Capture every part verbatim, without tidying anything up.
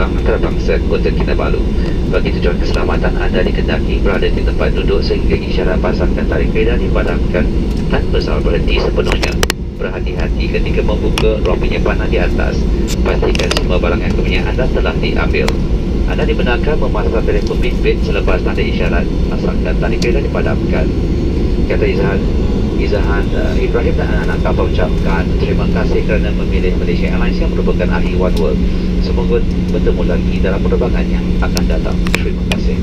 terbang antarabangsa Kota Kinabalu. Bagi tujuan keselamatan anda dikendaki berada di tempat duduk sehingga isyarat pasangkan tarik kereta dipadamkan tanpa salah berhenti sepenuhnya. Berhati-hati ketika membuka ruang penyimpanan di atas. Pastikan semua barang yang kepunyaan anda telah diambil. Anda dibenarkan memasang telefon bimbit selepas tanda isyarat pasangkan tarik kereta dipadamkan. Kata izahan Izahan uh, Ibrahim dan anak-anak kapal ucapkan terima kasih kerana memilih Malaysia Airlines yang merupakan ahli One World. Semoga bertemu lagi dalam penerbangan yang akan datang. Terima kasih.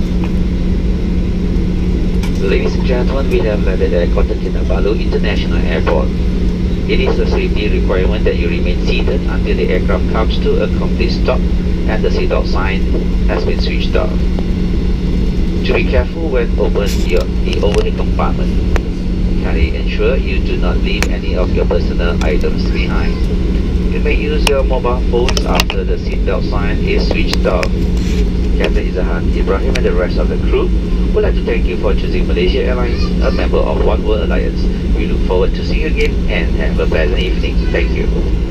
Ladies and gentlemen, we have landed at Kota Kinabalu International Airport. It is a safety requirement that you remain seated until the aircraft comes to a complete stop and the seatbelt sign has been switched off. To be careful when open your, the overhead compartment. Kindly ensure you do not leave any of your personal items behind. You may use your mobile phones after the seatbelt sign is switched off. Captain Izahan, Ibrahim and the rest of the crew would like to thank you for choosing Malaysia Airlines, a member of One World Alliance. We look forward to seeing you again and have a pleasant evening. Thank you.